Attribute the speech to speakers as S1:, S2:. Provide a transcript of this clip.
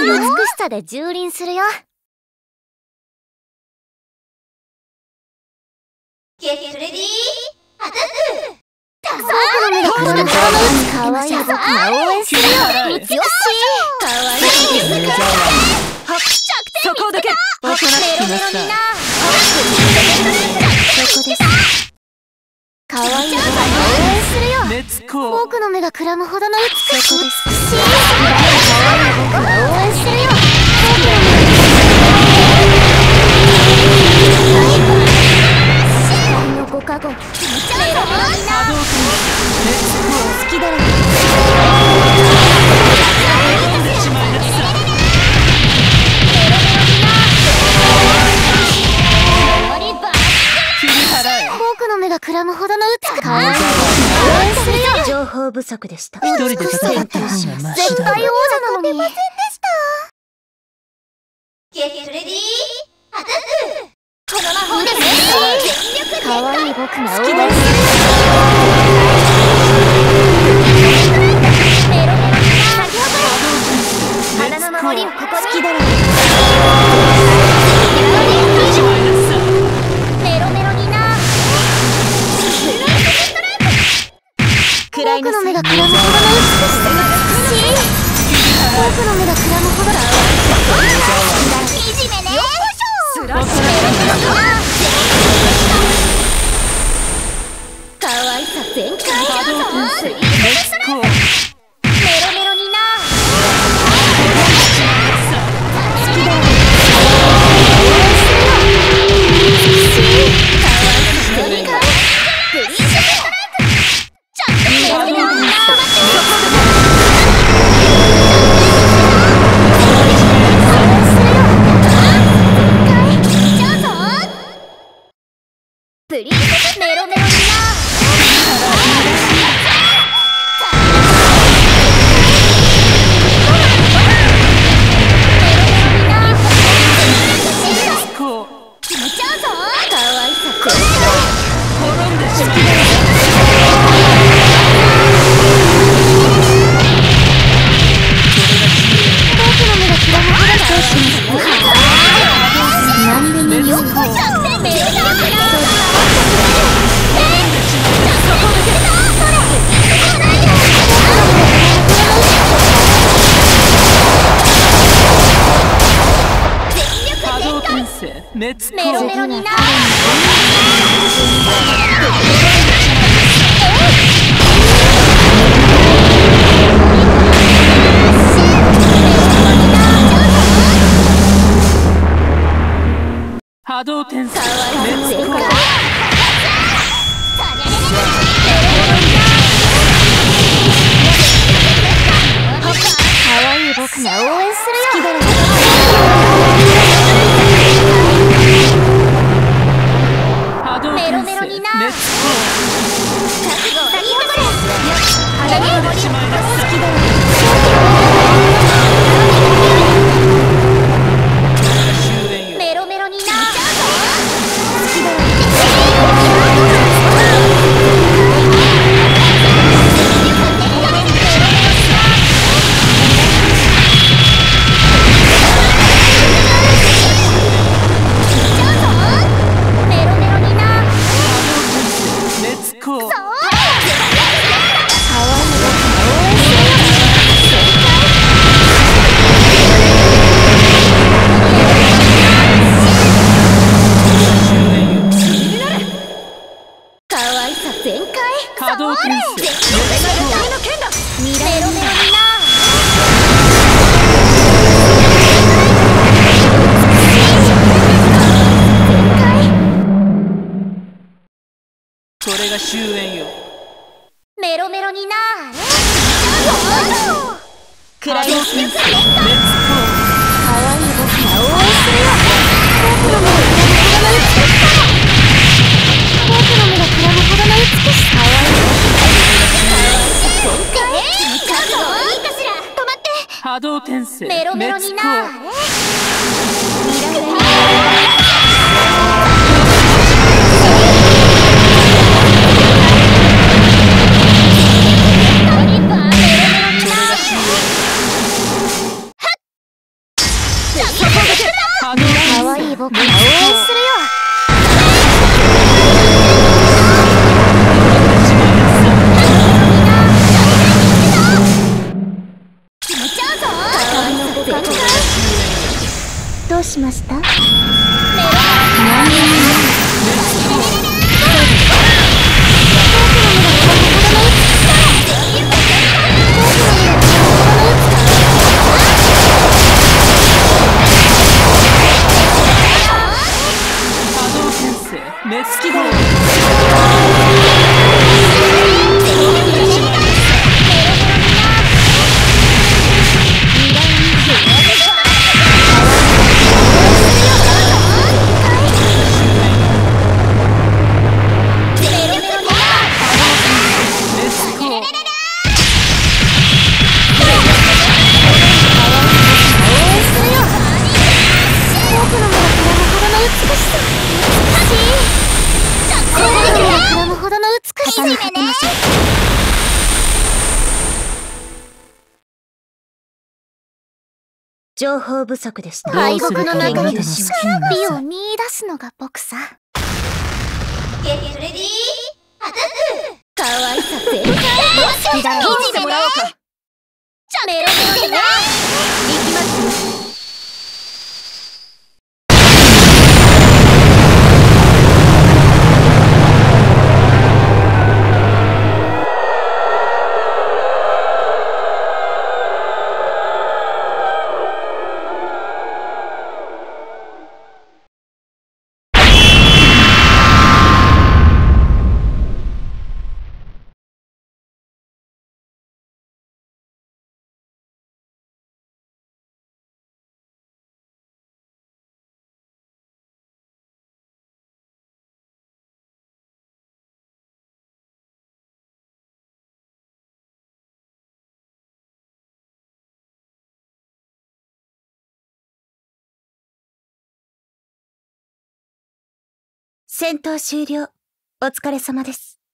S1: 美しさで蹂躙するよ。
S2: ゲットレディーアタック。
S1: 僕の目がくらむかわいい僕が応援するよ。よし、かわいい
S3: そこだけおとなしくなさい。
S1: そこです。かわいい僕が応援するよ。僕の目がくらむほどの美しい。かわいい僕が応援するよ。ご加護。好きだろ。僕の目がくらむほどの美しい。情報不足でした。
S3: 一人で戦った方がマシだ。
S1: 絶対王者なのに。
S2: ゲットレディーアタック。
S1: この魔法でかわいい僕が応援する。メロメロに花の守りをここに。好きだろ。メロメロにな。僕の目がくらむほどの美しさ。僕の目がくらむほどだ。いじめね。かわいさ全開。メロメロにな。好きだよ。プリンセスメロメロにな。決めちゃうぞ。かわいさ全開。滅んでしまう。僕の目がくらむほどだ。何でもよくちゃってメロメロにな。メロメロにな。
S3: 波動転生。
S1: かわいい僕が応援するよ。メロメロにな。覚悟を先ほど花の森好きだよ。メロメロにな。好きだよ。
S3: 波動転生。
S1: メロメロにな。
S3: これが終焉よ。
S1: メロメロにな。
S3: クライマックス。かわ
S1: いい僕が応援するよ。僕の目がくらむほどの美しさ。かわいい。
S3: 波動転生。
S1: メロメロにな。 僕が応援するよ。決めちゃうぞ。どうしました？
S3: 目つきだよ。
S1: 情報不足でした。敗北の中に美を見出すのが僕さ。
S2: ゲットレディーアタック。
S1: 可愛さ全開。好きだよ。信じてもらおうか。メロメロでな。行きます。戦闘終了。お疲れ様です。